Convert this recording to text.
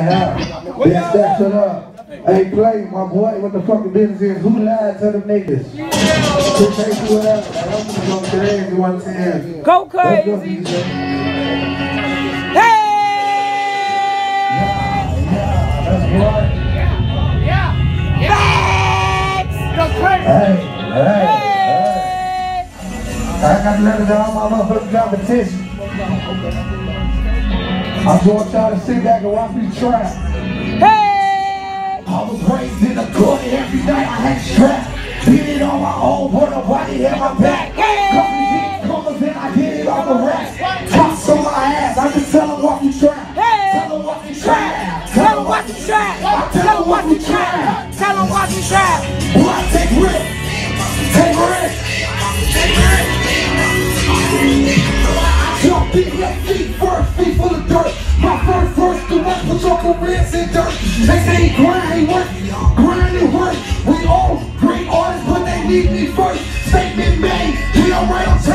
Bitch, that shut up. Hey, play, my boy, what the fucking business is? Who lied to them niggas? Appreciate you, whatever. I'm gonna go crazy, you understand? Go crazy. Hey! Yeah, that's right. Yeah. Go crazy. Hey. I got to let it down my motherfucking competition. I just want y'all to sit back and watch me try. Hey! I was raised in the corner every night. I had strapped. Did it on my own, but nobody had my back. Couple big colors and I did it on the rack. Tops on my ass, I just tell them what we try. Tell them what we try. Tell them what to try. Tell them what we try. Tell them what to try. Well, I take risks. Take risks. Jump in your feet first, feet full of dirt. My first verse, the rest was your careers in dirt. They say grind work, grind work. We all great artists, but they need me first. Statement made, we don't write on